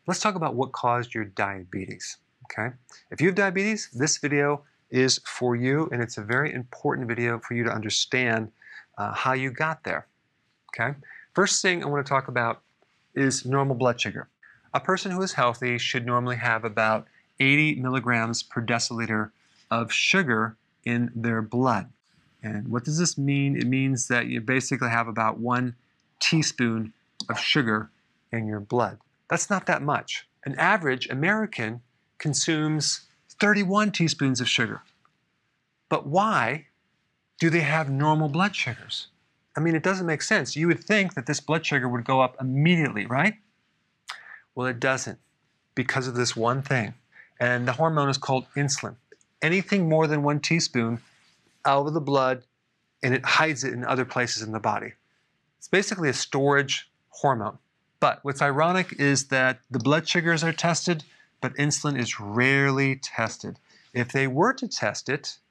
Let's talk about what caused your diabetes, okay? If you have diabetes, this video is for you, and it's a very important video for you to understand how you got there, okay? First thing I want to talk about is normal blood sugar. A person who is healthy should normally have about 80 milligrams per deciliter of sugar in their blood. And what does this mean? It means that you basically have about 1 teaspoon of sugar in your blood. That's not that much. An average American consumes 31 teaspoons of sugar. But why do they have normal blood sugars? I mean, it doesn't make sense. You would think that this blood sugar would go up immediately, right? Well, it doesn't, because of this one thing. And the hormone is called insulin. Anything more than 1 teaspoon out of the blood, and it hides it in other places in the body. It's basically a storage hormone. But what's ironic is that the blood sugars are tested, but insulin is rarely tested. If they were to test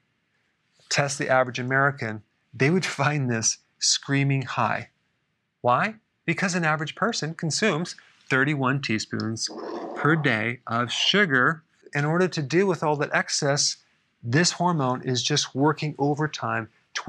the average American, they would find this screaming high. Why? Because an average person consumes 31 teaspoons per day of sugar. In order to deal with all that excess, this hormone is just working overtime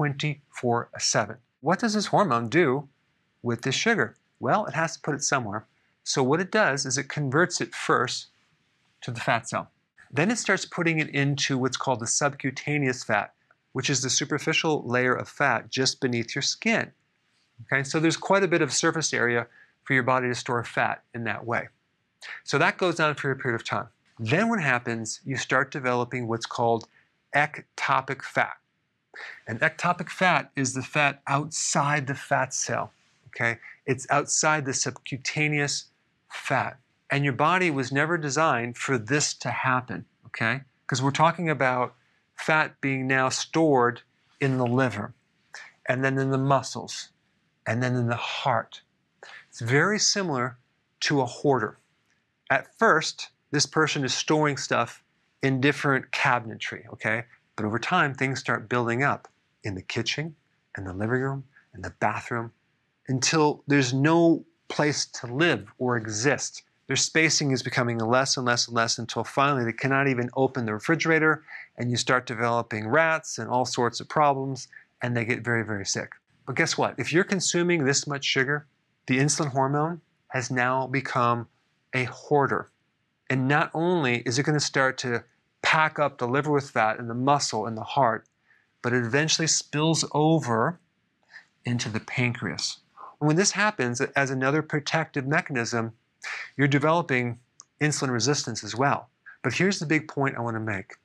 24/7. What does this hormone do with this sugar? Well, it has to put it somewhere. So what it does is it converts it first to the fat cell. Then it starts putting it into what's called the subcutaneous fat, which is the superficial layer of fat just beneath your skin. Okay, so there's quite a bit of surface area for your body to store fat in that way. So that goes on for a period of time. Then what happens, you start developing what's called ectopic fat. And ectopic fat is the fat outside the fat cell. Okay? It's outside the subcutaneous fat. And your body was never designed for this to happen. Okay? Because we're talking about fat being now stored in the liver, and then in the muscles, and then in the heart. It's very similar to a hoarder. At first, this person is storing stuff in different cabinetry, okay? But over time, things start building up in the kitchen, in the living room, in the bathroom, until there's no place to live or exist. Their spacing is becoming less and less and less until finally they cannot even open the refrigerator, and you start developing rats and all sorts of problems, and they get very, very sick. But guess what? If you're consuming this much sugar, the insulin hormone has now become a hoarder. And not only is it going to start to pack up the liver with fat and the muscle and the heart, but it eventually spills over into the pancreas. When this happens, as another protective mechanism, you're developing insulin resistance as well. But here's the big point I want to make.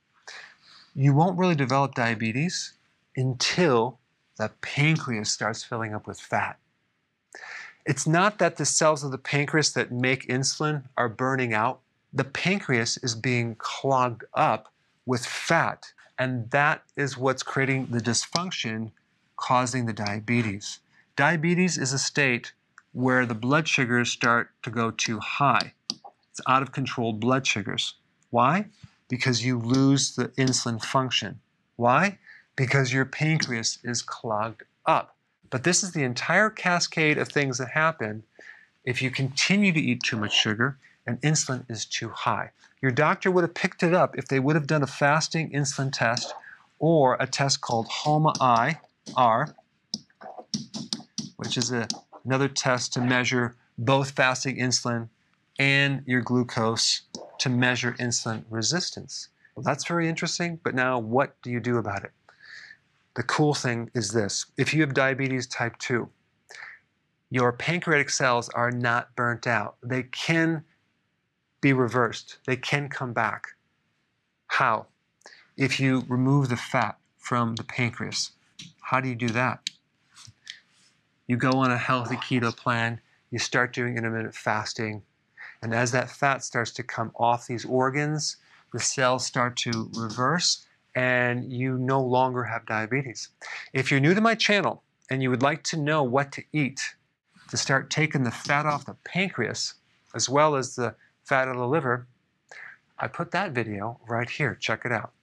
You won't really develop diabetes until the pancreas starts filling up with fat. It's not that the cells of the pancreas that make insulin are burning out. The pancreas is being clogged up with fat, and that is what's creating the dysfunction causing the diabetes. Diabetes is a state where the blood sugars start to go too high. It's out of control blood sugars. Why? Because you lose the insulin function. Why? Because your pancreas is clogged up. But this is the entire cascade of things that happen if you continue to eat too much sugar and insulin is too high. Your doctor would have picked it up if they would have done a fasting insulin test or a test called HOMA-IR, which is another test to measure both fasting insulin and your glucose to measure insulin resistance. Well, that's very interesting, but now what do you do about it? The cool thing is this. If you have diabetes type 2, your pancreatic cells are not burnt out. They can be reversed. They can come back. How? If you remove the fat from the pancreas. How do you do that? You go on a healthy keto plan, you start doing intermittent fasting, and as that fat starts to come off these organs, the cells start to reverse, and you no longer have diabetes. If you're new to my channel and you would like to know what to eat to start taking the fat off the pancreas, as well as the fat out of the liver, I put that video right here. Check it out.